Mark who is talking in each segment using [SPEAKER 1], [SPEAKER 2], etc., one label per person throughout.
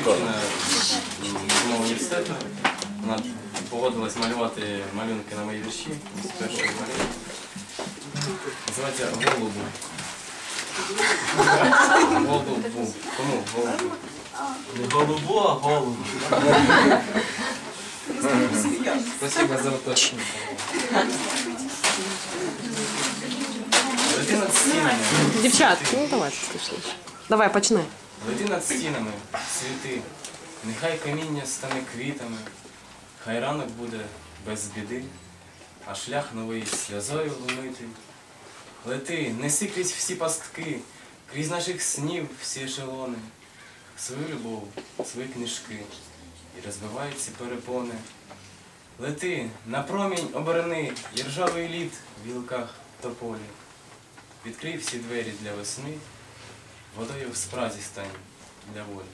[SPEAKER 1] дівчина з мого університету. Вона погодилась малювати малюнки на мої вірші. З першої малюнки. Називається «Голубу». Голубу. Кому? Голубу.
[SPEAKER 2] Не голубу, а голубу.
[SPEAKER 1] Спасибо за уточнення. Лети над стінами.
[SPEAKER 3] Дівчат, ну давай пішли. Давай, починай.
[SPEAKER 1] Лети над стінами, світи, нехай каміння стане квітами, хай ранок буде без біди, а шлях новий сльозою вмитий. Лети, неси крізь всі пастки, крізь наших снів всі ешелони, свою любов, свої книжки, і розбивають ці перепони. Лети, на промінь оберни, і ржавий лід в гілках тополі. Відкрий всі двері для весни, водою в спразі стань для волі.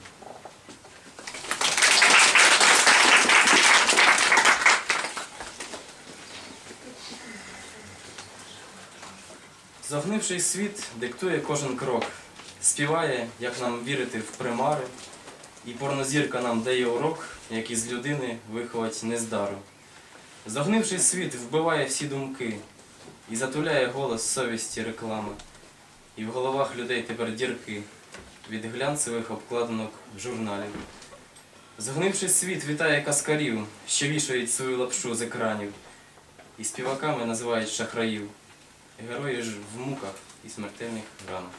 [SPEAKER 1] Загнивший світ диктує кожен крок, співає, як нам вірити в примари, і порнозірка нам дає урок, як із людини виховать нездару. Загнивший світ вбиває всі думки і затуляє голос совісті реклами. І в головах людей тепер дірки від глянцевих обкладинок журналів. Загнивший світ вітає каскарів, що вішають свою лапшу з екранів, і співаками називають шахраїв. Герої ж в муках і смертельних ранах.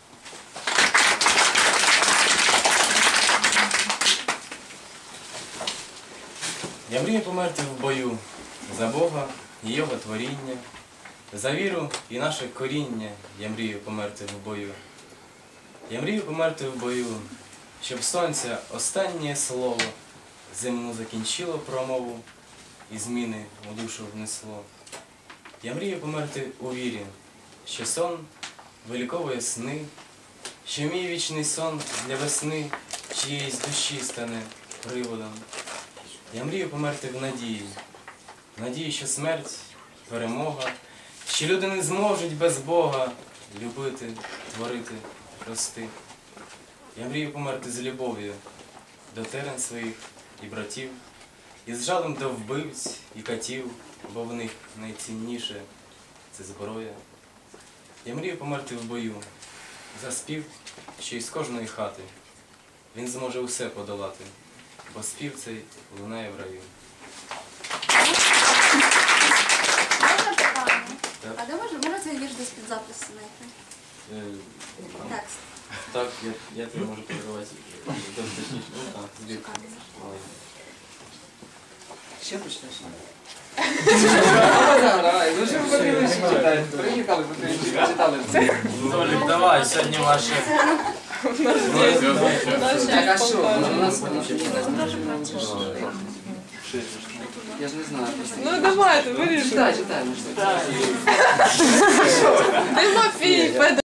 [SPEAKER 1] Я мрію померти в бою за Бога і Його творіння, за віру і наше коріння. Я мрію померти в бою. Я мрію померти в бою, щоб сонця останнє слово земну закінчило промову і зміни у душу внесло. Я мрію померти у вірі, що сон виліковує сни, що мій вічний сон для весни чиєїсь душі стане приводом. Я мрію померти в надії, що смерть – перемога, що люди не зможуть без Бога любити, творити, рости. Я мрію померти з любов'ю до терен своїх і братів, і з жалем до вбивць і катів, бо в них найцінніше – це зброя. Я мрію померти в бою за спів, що із кожної хати він зможе усе подолати, бо спів цей лунає в раю.
[SPEAKER 4] Можна питання?
[SPEAKER 1] Так.
[SPEAKER 4] А де можна цей вірш десь під запис знайти? Текст.
[SPEAKER 1] Так, я тобі можу подарувати точніше. Ну так, збірку.
[SPEAKER 5] Ще почнеш? Давай, ну що ви подивилися, читаєте? Приїхали, подивилися, читали.
[SPEAKER 2] Толік, давай, сьогодні ваше.
[SPEAKER 5] Так, а що? У нас я ж не знаю.
[SPEAKER 3] Ну давайте, вирішуй.
[SPEAKER 5] Читай, читай.
[SPEAKER 3] Тимофій,